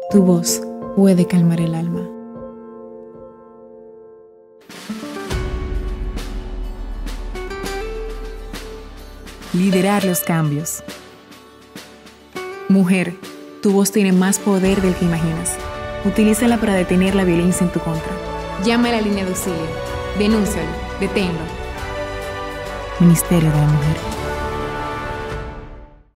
Tu voz puede calmar el alma. Liderar los cambios. Mujer, tu voz tiene más poder del que imaginas. Utilízala para detener la violencia en tu contra. Llama a la línea de auxilio. Denúncialo. Deténlo. Ministerio de la Mujer.